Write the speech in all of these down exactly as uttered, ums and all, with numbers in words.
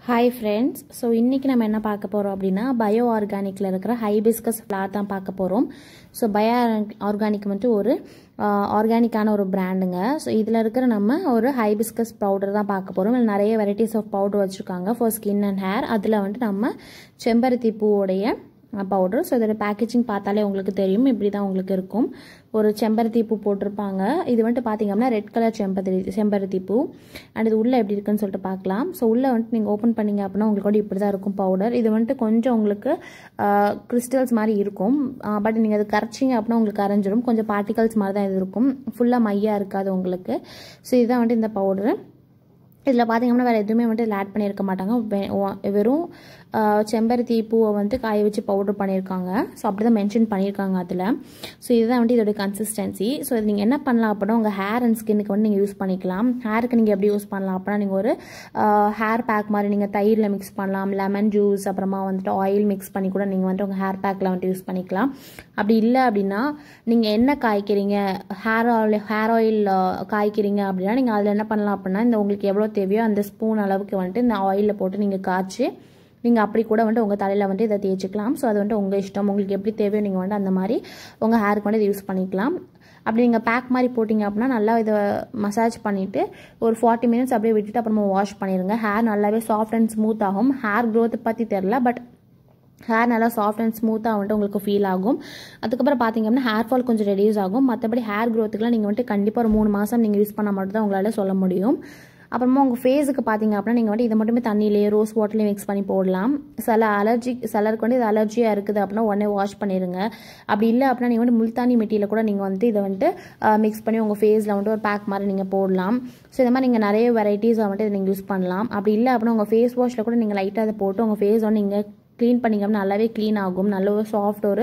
Hi friends, so இன்னைக்கு நம்ம என்ன பார்க்க போறோம் அப்படினா பயோ ஆர்கானிக்ல இருக்கிற ஹைபிஸ்கஸ் ஃப்ளவர் தான் பார்க்க போறோம். சோ பயோ ஆர்கானிக் வந்து ஒரு ஆர்கானிக்கான ஒரு பிராண்டுங்க. சோ இதுல இருக்கிற நம்ம ஒரு ஹைபிஸ்கஸ் பவுடர் தான் பார்க்க போறோம். இதுல நிறைய வெரைட்டிஸ் ஆஃப் பவுடர் வச்சிருக்காங்க for skin and hair. அதுல வந்து நம்ம செம்பருத்தி பூவோடைய பவுடர். ஸோ இதோட பேக்கேஜிங் பார்த்தாலே உங்களுக்கு தெரியும், இப்படி தான் உங்களுக்கு இருக்கும். ஒரு செம்பருத்தி பூ போட்டிருப்பாங்க. இது வந்துட்டு பார்த்தீங்க அப்படின்னா ரெட் கலர் செம்பருத்தி செம்பருத்தி பூ. அண்ட் இது உள்ளே எப்படி இருக்குன்னு சொல்லிட்டு பார்க்கலாம். ஸோ உள்ளே வந்துட்டு நீங்கள் ஓப்பன் பண்ணிங்க அப்படின்னா உங்களுக்கு வந்து இப்படி தான் இருக்கும் பவுடர். இது வந்துட்டு கொஞ்சம் உங்களுக்கு கிறிஸ்டல்ஸ் மாதிரி இருக்கும். பட் நீங்கள் அது கரைச்சிங்க அப்படின்னா உங்களுக்கு கரைஞ்சிரும். கொஞ்சம் பார்ட்டிகல்ஸ் மாதிரி தான் இது இருக்கும். ஃபுல்லாக மையாக இருக்காது உங்களுக்கு. ஸோ இதுதான் வந்துட்டு இந்த பவுடரு. இதில் பார்த்தீங்கன்னா வேறு எதுவுமே வந்துட்டு இதில் ஆட் பண்ணியிருக்க மாட்டாங்க. வெறும் செம்பருத்தி பூவை வந்து காய வச்சு பவுடர் பண்ணியிருக்காங்க. ஸோ அப்படி தான் மென்ஷன் பண்ணியிருக்காங்க அதில். ஸோ இதுதான் வந்துட்டு இதோட கன்சிஸ்டன்சி. ஸோ இது நீங்கள் என்ன பண்ணலாம் அப்படின்னா உங்கள் ஹேர் அண்ட் ஸ்கின்னுக்கு வந்து நீங்கள் யூஸ் பண்ணிக்கலாம். ஹேருக்கு நீங்கள் எப்படி யூஸ் பண்ணலாம் அப்படின்னா நீங்கள் ஒரு ஹேர் பேக் மாதிரி நீங்கள் தயிரில் மிக்ஸ் பண்ணலாம். லெமன் ஜூஸ் அப்புறமா வந்துட்டு ஆயில் மிக்ஸ் பண்ணி கூட நீங்கள் வந்துட்டு உங்கள் ஹேர் பேக்கில் வந்துட்டு யூஸ் பண்ணிக்கலாம். அப்படி இல்லை அப்படின்னா நீங்கள் என்ன காய்க்கிறீங்க, ஹேர் ஆயில் ஹேர் ஆயில் காய்க்கிறீங்க அப்படின்னா நீங்கள் அதில் என்ன பண்ணலாம் அப்படின்னா இந்த உங்களுக்கு எவ்வளோ தேவையோ அந்த ஸ்பூன் அளவுக்கு வந்துட்டு இந்த ஆயிலில் போட்டு நீங்கள் காய்ச்சி நீங்கள் அப்படி கூட வந்துட்டு உங்கள் தலையில் வந்துட்டு இதை தேய்ச்சிக்கலாம். ஸோ அது வந்துட்டு உங்கள் இஷ்டம். உங்களுக்கு எப்படி தேவையோ நீங்கள் வந்துட்டு அந்த மாதிரி உங்கள் ஹேருக்கு வந்து இதை யூஸ் பண்ணிக்கலாம். அப்படி நீங்கள் பேக் மாதிரி போட்டிங்க அப்படின்னா நல்லா இதை மசாஜ் பண்ணிவிட்டு ஒரு ஃபார்ட்டி மினிட்ஸ் அப்படியே விட்டுட்டு அப்புறமா வாஷ் பண்ணிடுங்க. ஹேர் நல்லாவே சாஃப்ட் அண்ட் ஸ்மூத் ஆகும். ஹேர் க்ரோத் பற்றி தெரில, பட் ஹேர் நல்லா சாஃப்ட் அண்ட் ஸ்மூத்தாக வந்துட்டு உங்களுக்கு ஃபீல் ஆகும். அதுக்கப்புறம் பார்த்தீங்க அப்படின்னா ஹேர் ஃபால் கொஞ்சம் ரெடியூஸ் ஆகும். மற்றபடி ஹேர் க்ரோத்துக்குலாம் நீங்கள் வந்துட்டு கண்டிப்பாக ஒரு மூணு மாதம் நீங்கள் யூஸ் பண்ணால் மட்டும் தான் உங்களால் சொல்ல முடியும். அப்புறமா உங்கள் ஃபேஸுக்கு பார்த்தீங்க அப்படின்னா நீங்கள் வந்துட்டு இதை மட்டுமே தண்ணியிலேயே ரோஸ் வாட்டர்லேயே மிக்ஸ் பண்ணி போடலாம். சில அலர்ஜி சிலருக்கு வந்து இது அலர்ஜியாக இருக்குது அப்படின்னா உடனே வாஷ் பண்ணிடுங்க. அப்படி இல்லை அப்படின்னா நீங்கள் வந்து முல்தானி மெட்டியில் கூட நீங்கள் வந்துட்டு இதை வந்துட்டு மிக்ஸ் பண்ணி உங்கள் ஃபேஸில் வந்துட்டு ஒரு பேக் மாதிரி நீங்கள் போடலாம். ஸோ இந்த மாதிரி நீங்கள் நிறைய வெரைட்டிஸை வந்துட்டு இதை நீங்கள் யூஸ் பண்ணலாம். அப்படி இல்லை அப்படின்னா உங்கள் ஃபேஸ் வாஷில் கூட நீங்கள் லைட்டாக அதை போட்டு உங்கள் ஃபேஸ் வந்து நீங்கள் க்ளீன் பண்ணிங்கன்னா நல்லாவே க்ளீன் ஆகும். நல்ல ஒரு சாஃப்ட் ஒரு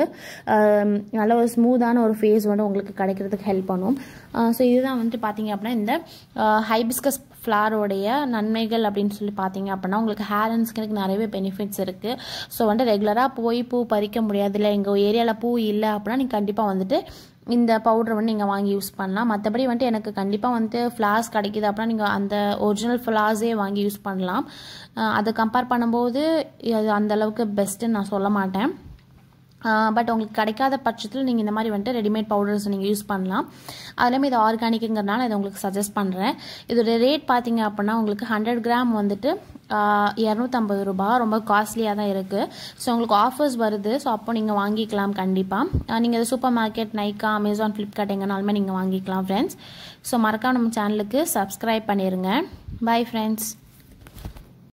நல்ல ஒரு ஸ்மூத்தான ஒரு ஃபேஸ் வந்து உங்களுக்கு கிடைக்கிறதுக்கு ஹெல்ப் பண்ணும். ஸோ இதுதான் வந்துட்டு பார்த்தீங்க அப்படின்னா இந்த ஹைபிஸ்கஸ் ஃப்ளாரோடைய நன்மைகள் அப்படின்னு சொல்லி பார்த்தீங்க அப்படின்னா உங்களுக்கு ஹேர் அண்ட் ஸ்கினுக்கு நிறையவே பெனிஃபிட்ஸ் இருக்குது. ஸோ வந்துட்டு ரெகுலராக போய் பூ பறிக்க முடியாது, இல்லை எங்கள் ஏரியாவில் பூ இல்லை அப்படின்னா நீங்கள் கண்டிப்பாக வந்துட்டு இந்த பவுடர் வந்து நீங்கள் வாங்கி யூஸ் பண்ணலாம். மற்றபடி வந்துட்டு எனக்கு கண்டிப்பாக வந்துட்டு ஃப்ளார்ஸ் கிடைக்கிது அப்படின்னா நீங்கள் அந்த ஒரிஜினல் ஃப்ளார்ஸே வாங்கி யூஸ் பண்ணலாம். அதை கம்பேர் பண்ணும்போது அது அந்தளவுக்கு பெஸ்ட்டுன்னு நான் சொல்ல மாட்டேன். பட் உங்களுக்கு கிடைக்காத பட்சத்தில் நீங்கள் இந்த மாதிரி வந்துட்டு ரெடிமேட் பவுடர்ஸ் நீங்கள் யூஸ் பண்ணலாம். அதுலேயுமே இது ஆர்கானிக்குங்கிறதுனால இதை உங்களுக்கு சஜஸ்ட் பண்ணுறேன். இதோட ரேட் பார்த்தீங்க அப்படின்னா உங்களுக்கு ஹண்ட்ரட் கிராம் வந்துட்டு இரநூத்தம்பது ரூபா, ரொம்ப காஸ்ட்லியாக தான் இருக்குது. ஸோ உங்களுக்கு ஆஃபர்ஸ் வருது. ஸோ அப்போ நீங்கள் வாங்கிக்கலாம் கண்டிப்பாக. நீங்கள் இது super market, Nykaa, Amazon, Flipkart எங்கேனாலுமே நீங்கள் வாங்கிக்கலாம் ஃப்ரெண்ட்ஸ். ஸோ மறக்காம நம்ம சேனலுக்கு சப்ஸ்கிரைப் பண்ணிடுங்க. Bye friends.